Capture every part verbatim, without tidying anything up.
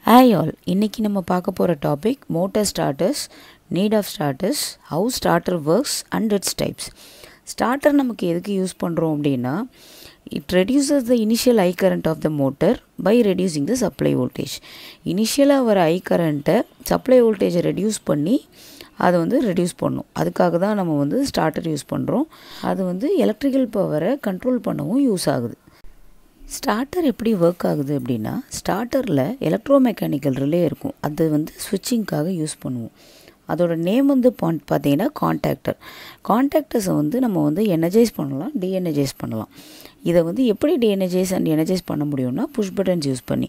Hi all, இன்னைக்கு நம்ம பார்க்க போற topic motor starters, need of starters, how starter works and its types. Starter நமக்கு எதுக்கு யூஸ் பண்றோம் அப்படினா it reduces the initial I current of the motor by reducing the supply voltage. இனிஷியலா வர I current supply voltage reduce பண்ணி அதை வந்து reduce பண்ணும். அதுக்காக தான் நம்ம வந்து ஸ்டார்டர் யூஸ் பண்றோம். அது வந்து எலக்ட்ரிக்கல் பவரை கண்ட்ரோல் பண்ணவும் யூஸ் ஆகுது. ஸ்டார்டர் எப்படி ஒர்க் ஆகுது அப்படின்னா ஸ்டார்டரில் எலக்ட்ரோ மெக்கானிக்கல் ரிலே இருக்கும். அது வந்து ஸ்விட்சிங்காக யூஸ் பண்ணுவோம். அதோட நேம் வந்து பாயிண்ட் பார்த்தீங்கன்னா கான்டாக்டர். கான்டாக்டர்ஸை வந்து நம்ம வந்து எனர்ஜைஸ் பண்ணலாம், டீஎனர்ஜைஸ் பண்ணலாம். இதை வந்து எப்படி டீஎனர்ஜைஸ் அண்ட் எனர்ஜைஸ் பண்ண முடியும்னா புஷ் பட்டன்ஸ் யூஸ் பண்ணி.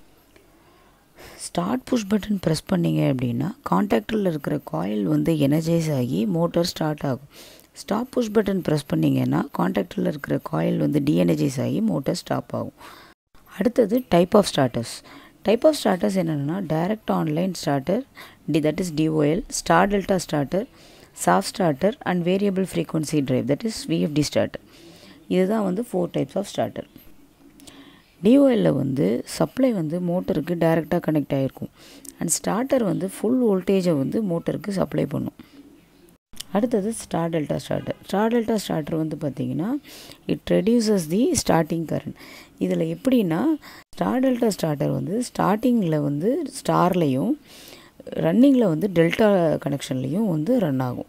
ஸ்டார்ட் புஷ் பட்டன் ப்ரெஸ் பண்ணிங்க அப்படின்னா கான்டாக்டரில் இருக்கிற காயில் வந்து எனர்ஜைஸ் ஆகி மோட்டர் ஸ்டார்ட் ஆகும். ஸ்டாப் புஷ் பட்டன் ப்ரெஸ் பண்ணிங்கன்னா கான்டாக்டரில் இருக்கிற காயில் வந்து டீஎனர்ஜைஸ் ஆகி மோட்டர் ஸ்டாப் ஆகும். அடுத்தது type of starters. Type of starters என்னென்னா direct online starter, D that is DOL, star delta starter, soft starter and variable frequency drive that is VFD starter. இதுதான் வந்து ஃபோர் டைப்ஸ் ஆஃப் ஸ்டார்டர். டிஓஎல்ல வந்து supply வந்து மோட்டருக்கு டைரெக்டாக connect ஆகிருக்கும் and starter வந்து ஃபுல் வோல்டேஜை வந்து மோட்டருக்கு சப்ளை பண்ணும். அடுத்தது star delta starter. Star delta starter வந்து பார்த்திங்கன்னா it reduces the starting current. இதில் எப்படின்னா ஸ்டார் டெல்டா ஸ்டார்டர் வந்து ஸ்டார்டிங்கில் வந்து ஸ்டார்லேயும் ரன்னிங்கில் வந்து டெல்டா கனெக்ஷன்லேயும் வந்து ரன் ஆகும்.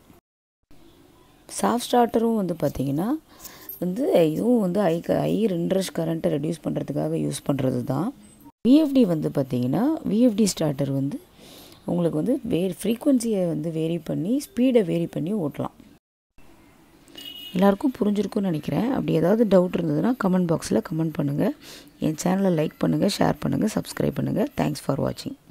சாஃப்ட் ஸ்டார்டரும் வந்து பார்த்திங்கன்னா வந்து இதுவும் வந்து ஐ ஐ இன்ட்ரெஸ்ட் கரண்ட்டை ரெடியூஸ் பண்ணுறதுக்காக யூஸ் பண்ணுறது தான். விஎஃப்டி வந்து பார்த்திங்கன்னா விஎஃப்டி ஸ்டார்டர் வந்து உங்களுக்கு வந்து வே ஃப்ரீக்வன்சியை வந்து வேரி பண்ணி ஸ்பீடை வேரி பண்ணி ஓட்டலாம். எல்லாருக்கும் புரிஞ்சிருக்கும்னு நினைக்கிறேன். அப்படி ஏதாவது டவுட் இருந்ததுன்னா கமெண்ட் பாக்ஸில் கமெண்ட் பண்ணுங்கள். என் சேனலை லைக் பண்ணுங்கள், ஷேர் பண்ணுங்கள், சப்ஸ்கிரைப் பண்ணுங்கள். தேங்க்ஸ் ஃபார் வாட்சிங்.